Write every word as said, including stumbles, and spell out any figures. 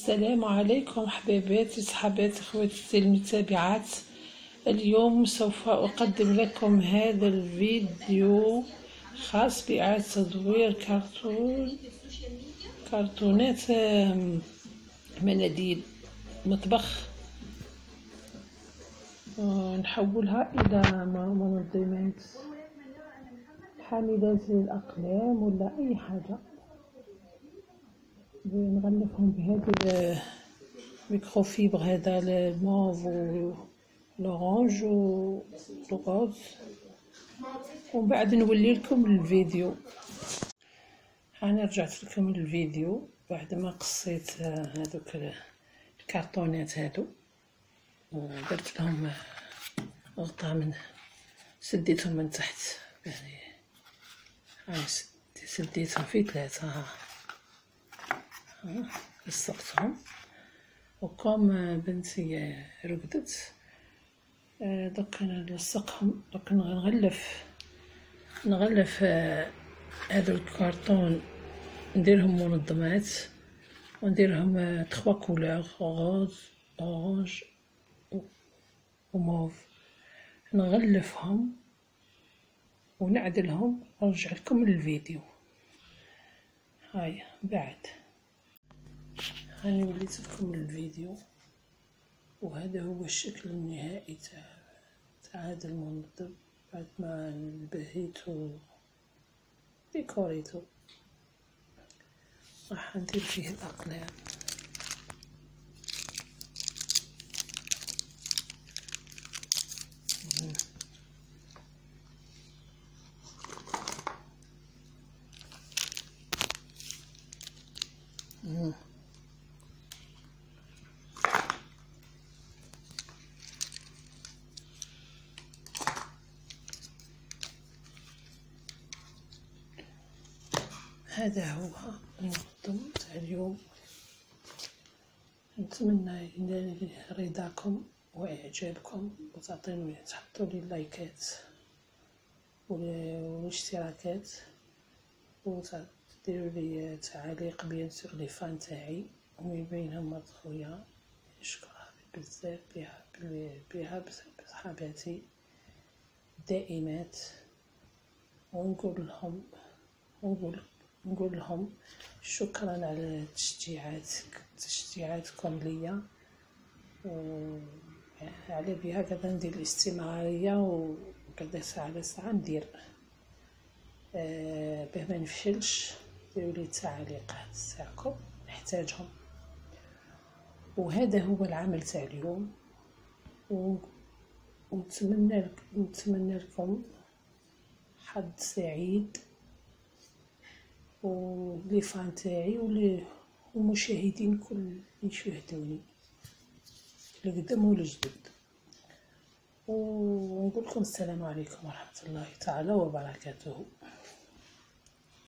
السلام عليكم حبيباتي صحباتي اخواتي المتابعات. اليوم سوف اقدم لكم هذا الفيديو خاص بإعادة تدوير كرتون كرتونات مناديل مطبخ، نحولها الى منظمات حاملات للأقلام ولا اي حاجة. نغلفهم بهذا الميكروفيبر، هذا الموف والأورانج والغوز، ومن بعد نولي لكم الفيديو. انا رجعت لكم الفيديو بعد ما قصيت هذوك الكرتونات هادو، درت لهم غطاء من سديتهم من تحت، يعني هاي سديتهم في ثلاثة، ها لصقتهم. وكم بنتي رقدت دوك نلصقهم، دوك نغلف نغلف هذا الكرتون، نديرهم منظمات ونديرهم تخوا كولور، غوز اورانج وموف، نغلفهم ونعدلهم ونرجع لكم للفيديو. هاي بعد هاني وليت لكم الفيديو، وهذا هو الشكل النهائي تاع تاع هذا المنظم بعد ما نبهيتو ديكوريتو. راح ندير فيه الأقلام. مم. هذا هو المنظم تاع اليوم. نتمنى ينال رضاكم واعجابكم، وتعطوني تحطوا لي اللايكات والاشتراكات، وتديروا لي تعليق بيان سور لي فان تاعي، ومن بينهم مرت خويا نشكرها بزاف بها بها بصحاباتي دائمات، ونقول لهم ونقول نقول لهم شكرا على تشجيعات تشجيعاتكم ليا، وعلى بها قاعده ندير الاستمراريه، وقاعده ساعه على ساعه ندير أه باه ما نفشلش. ديروا لي التعليقات تاعكم نحتاجهم. وهذا هو العمل تاع اليوم، ونتمنى نتمنى لكم حظ سعيد، ولي فان تاعي ولي المشاهدين كل يشاهدوني لقدام ولجدد. ونقول لكم السلام عليكم ورحمة الله تعالى وبركاته.